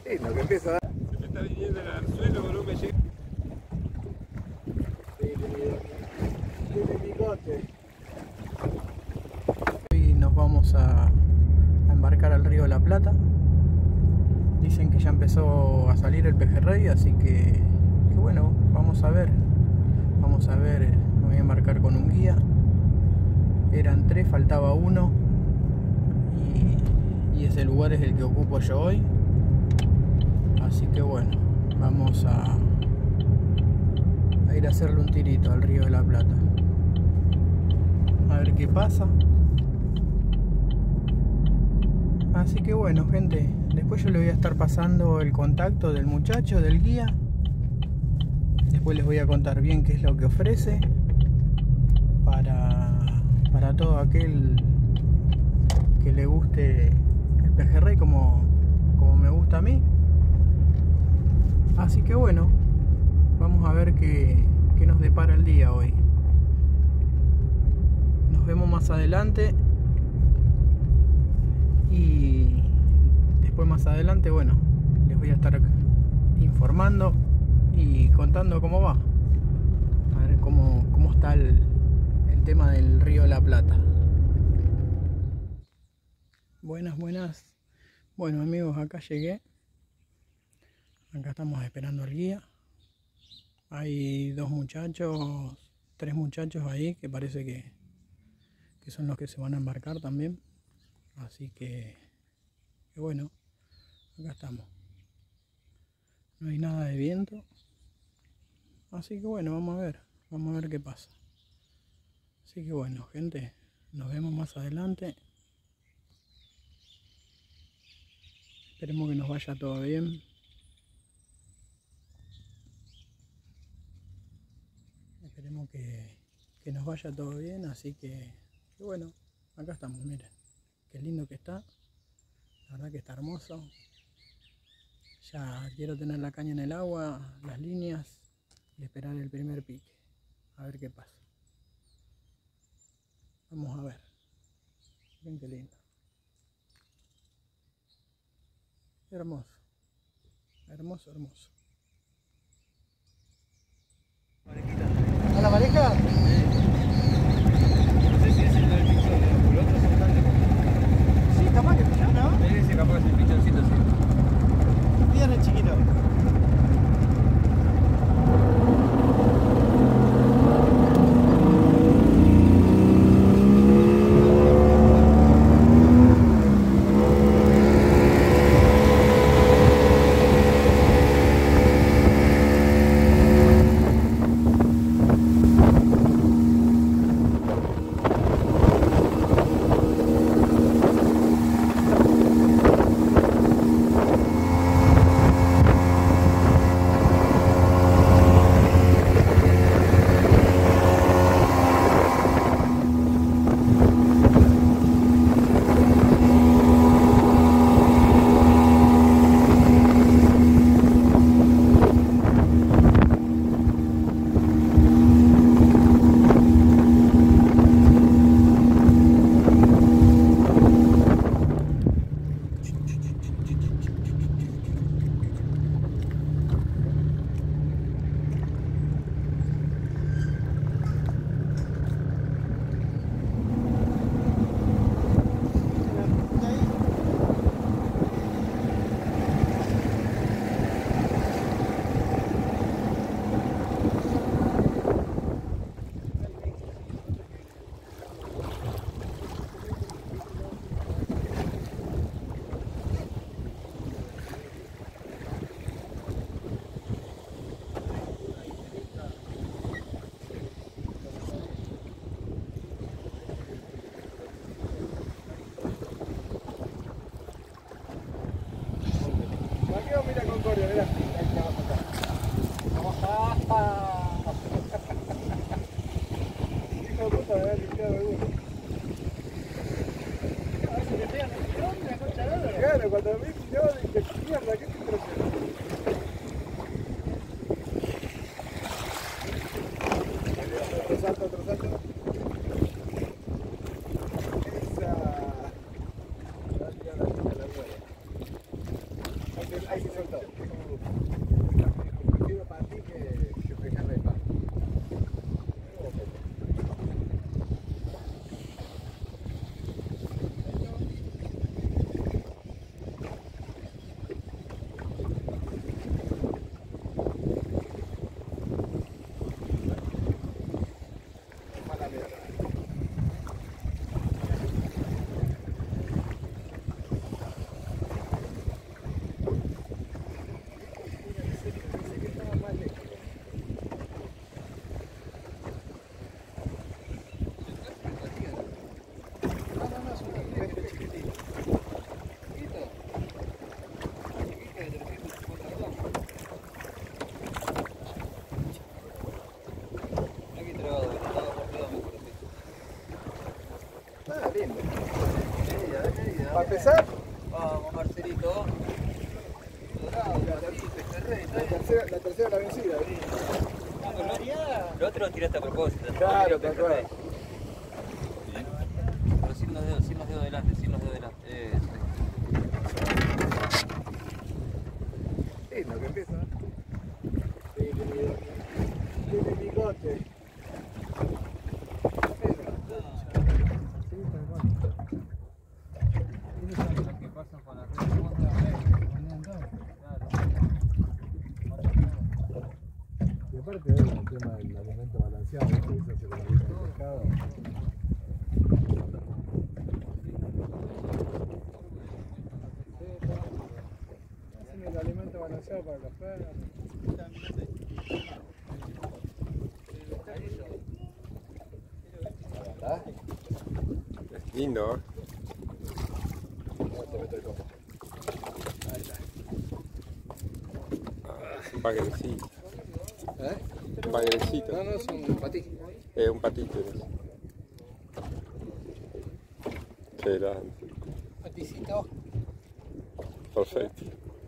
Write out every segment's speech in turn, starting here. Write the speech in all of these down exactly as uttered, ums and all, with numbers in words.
Sí, lo que empieza a dar. Se me está viniendo al suelo, pero no me llega. Sí, querido. Tiene bigote. Hoy nos vamos a, a embarcar al río de la Plata. Dicen que ya empezó a salir el pejerrey, así que, que bueno, vamos a ver. Vamos a ver, me voy a embarcar con un guía. Eran tres, faltaba uno. Y, y ese lugar es el que ocupo yo hoy. Así que bueno, vamos a, a ir a hacerle un tirito al río de la Plata. A ver qué pasa. Así que bueno, gente, después yo le voy a estar pasando el contacto del muchacho, del guía. Después les voy a contar bien qué es lo que ofrece para, para todo aquel que le guste el pejerrey como, como me gusta a mí. Así que bueno, vamos a ver qué, qué nos depara el día hoy. Nos vemos más adelante. Y después más adelante, bueno, les voy a estar informando y contando cómo va. A ver cómo, cómo está el, el tema del río de la Plata. Buenas, buenas. Bueno amigos, acá llegué. Acá estamos esperando al guía. Hay dos muchachos, tres muchachos ahí que parece que, que son los que se van a embarcar también. Así que, que bueno, acá estamos. No hay nada de viento. Así que bueno, vamos a ver. Vamos a ver qué pasa. Así que bueno, gente, nos vemos más adelante. Esperemos que nos vaya todo bien. Esperemos que, que nos vaya todo bien, así que, que bueno, acá estamos, miren. Qué lindo que está. La verdad que está hermoso. Ya quiero tener la caña en el agua, las líneas y esperar el primer pique. A ver qué pasa. Vamos a ver. Miren qué lindo. Hermoso. Hermoso, hermoso. ¿A la pareja? No sé si es el del pichón, ¿no? Los otros son grandes. Sí, capaz que pichón, ¿no? Ese capaz es el pichoncito, sí. Bien el chiquito. Mira Concordia, mira. Hijo de puta, me había limpiado de uno. Claro, cuando me miró dije, mierda, ¿qué te impresiona? Otro salto, otro salto. Esa. Ahí se soltó. Prefiero para ti que, que pescarla de paz. ¿Para empezar? Vamos, Marcelito. Dorado, Marcelito, pejerrey, La tercera, la tercera la vencida. el otro lo tiraste a propósito. Claro, tal cual. Pero sin los dedos, sin los dedos delante, sin los dedos delante. Eh, Sí, lo que empieza. Sí, tiene bigote. ¿Qué pasa con la red? Y aparte hay el tema del alimento balanceado, ¿no? Que se hace con la vida del pescado. Hacen el alimento balanceado para los perros. Es lindo, ¿eh? Ah, es un bagrecito. ¿Eh? Un bagrecito. No, no, son patí. Es un patito. ¿No? Qué grande. Paticito. Perfecto.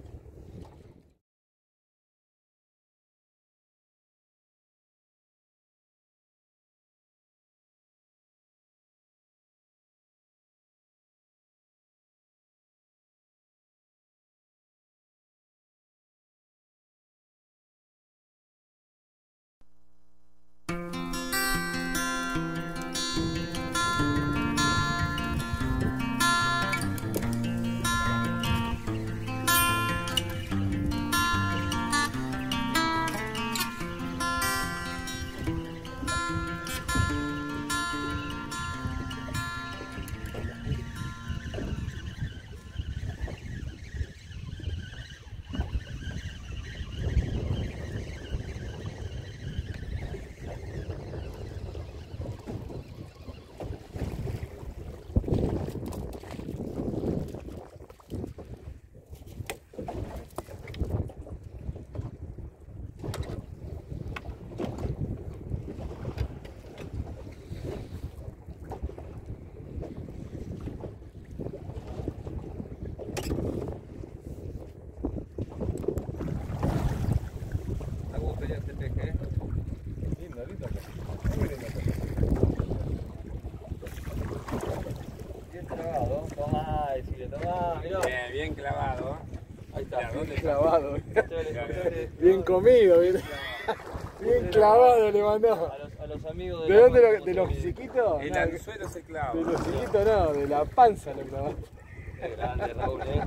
Bien, bien clavado. Ahí está. Bien clavado. Bien Bien comido, bien, bien clavado le mandó. A los, a los amigos ¿De la dónde? mano, Lo, ¿De los chiquitos? El No, anzuelo se clava. de los chiquitos no, de la panza lo clavó. Qué grande, Raúl, eh.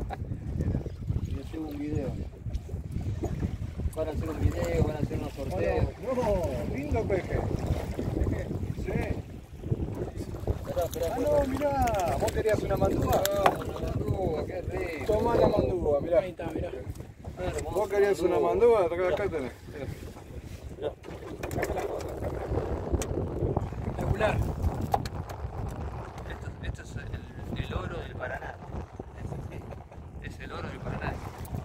Yo subo un video. Van a hacer un video, van a hacer unos sorteos. No, lindo peje. Sí. Esperá, esperá, Ah, no, mirá, vos querías una mandúa. mandúa, qué rico. Tomá la mandúa, mirá. Ahí está, mirá. Vos querías una mandúa, acá, acá tenés. Espectacular. Esto, esto es el, el oro del Paraná. Es, es el oro del Paraná.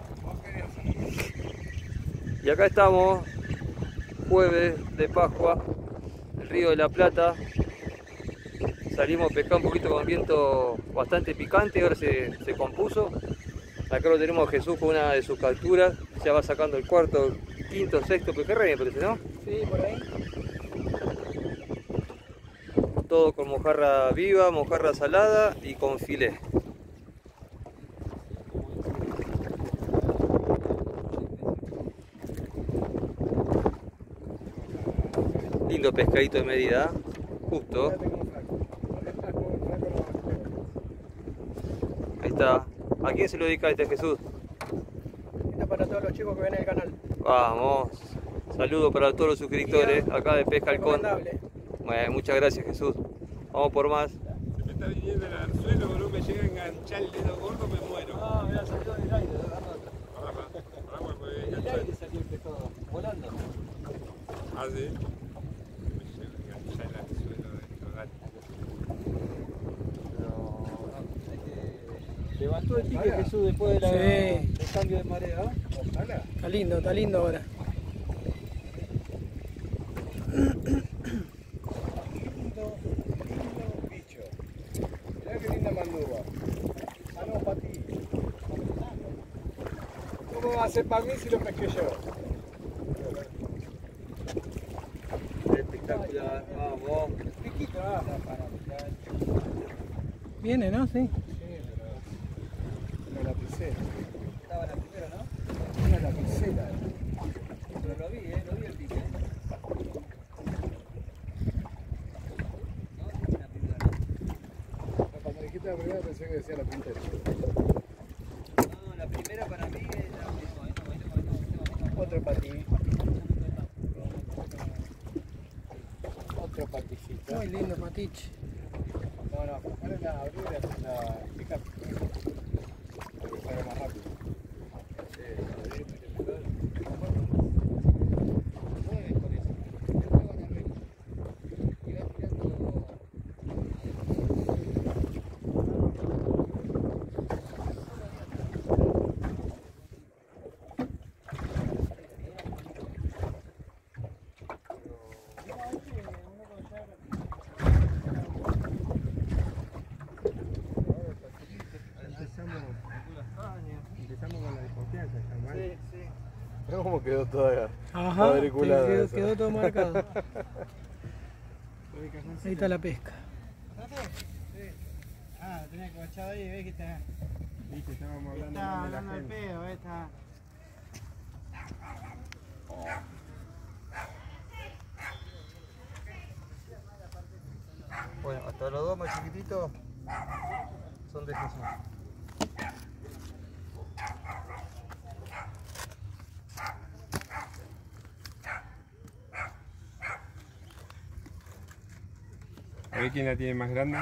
Y acá estamos, jueves de Pascua, el río de la Plata. Salimos a pescar un poquito con viento bastante picante, ahora se, se compuso. Acá lo tenemos a Jesús con una de sus capturas, ya va sacando el cuarto, quinto, sexto pejerrey, me parece, ¿no? Sí, por ahí. Todo con mojarra viva, mojarra salada y con filé. lindo pescadito de medida, justo. Ahí está. ¿A quién se lo dedica este, Jesús? Esto es para todos los chicos que ven el canal. Vamos. Saludos para todos los suscriptores acá de Pesca Halcón. Recomendable. Bueno, muchas gracias, Jesús. Vamos por más. Se me está viniendo el anzuelo, boludo, me llega a enganchar el dedo gordo, me muero. Ah, mira, salió del aire, Ahora, ahora me voy a del enganchar. aire salió el pescado, volando. Ah, sí. Me llega a enganchar el anzuelo dentro, dale. Levantó el pique Jesús después de la, Sí. del cambio de marea. Ojalá. Está lindo, está lindo ahora. Lindo, lindo bicho. Mirá qué linda manduba. Ah, no, para ti. ¿Cómo va a ser para mí si lo pesqué yo? Espectacular, vamos. Piquito, ah, para Viene, ¿no? Sí. una lapicera. Estaba la primera, ¿no? Una lapicera. Pero lo vi, eh, lo vi el pique. ¿eh? No, es la primera, ¿no? Cuando dijiste la primera pensé que decía la puntera. No, la primera para mí es la primera. Otro patí. Otro paticito. Muy lindo patiche. No, no, preparen la abrir y hacen la picar. Para que salga más rápido. Empezamos con la desconfianza, Samuel. Sí, sí. Mirá cómo quedó toda Ajá, cuadriculada quedó, eso. quedó todo marcado. Ahí está la pesca. Ah, lo tenía que guachado ahí, ves que está. Viste, estábamos hablando Está mal de la hablando al gente. pedo, eh, está. Bueno, hasta los dos más chiquititos son de Jesús. A ver quién la tiene más grande.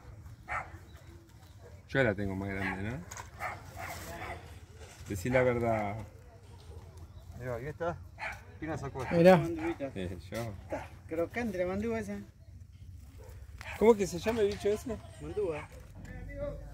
Yo la tengo más grande, ¿no? Decí la verdad. Mira, aquí está. ¿Quién la sacó? Mirá, Mandubita. Eh, yo. Está crocante la mandúa esa. ¿Cómo que se llama el bicho ese? Mandúa.